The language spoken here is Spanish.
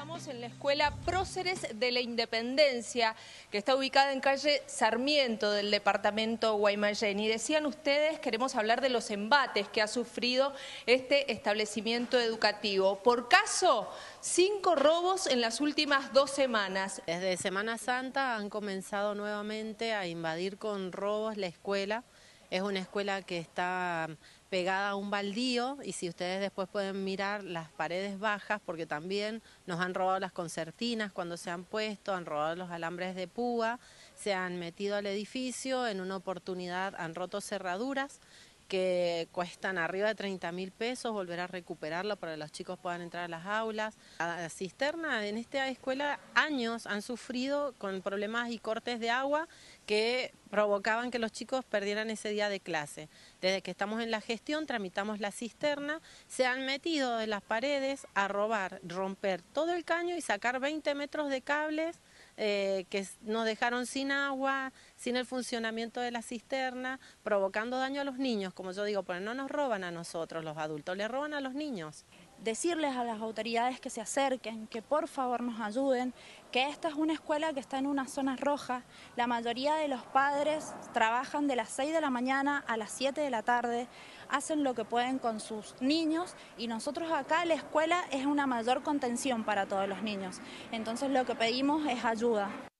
Estamos en la Escuela Próceres de la Independencia, que está ubicada en calle Sarmiento del departamento Guaymallén. Y decían ustedes, queremos hablar de los embates que ha sufrido este establecimiento educativo. Por caso, 5 robos en las últimas 2 semanas. Desde Semana Santa han comenzado nuevamente a invadir con robos la escuela. Es una escuela que está pegada a un baldío y si ustedes después pueden mirar las paredes bajas, porque también nos han robado las concertinas cuando se han puesto, han robado los alambres de púa, se han metido al edificio, en una oportunidad han roto cerraduras que cuestan arriba de 30.000 pesos, volver a recuperarlo para que los chicos puedan entrar a las aulas. La cisterna en esta escuela años han sufrido con problemas y cortes de agua que provocaban que los chicos perdieran ese día de clase. Desde que estamos en la gestión, tramitamos la cisterna, se han metido de las paredes a robar, romper todo el caño y sacar 20 metros de cables que nos dejaron sin agua, sin el funcionamiento de la cisterna, provocando daño a los niños, como yo digo, porque no nos roban a nosotros los adultos, le roban a los niños. Decirles a las autoridades que se acerquen, que por favor nos ayuden, que esta es una escuela que está en una zona roja. La mayoría de los padres trabajan de las 6 de la mañana a las 7 de la tarde, hacen lo que pueden con sus niños y nosotros acá la escuela es una mayor contención para todos los niños. Entonces lo que pedimos es ayuda.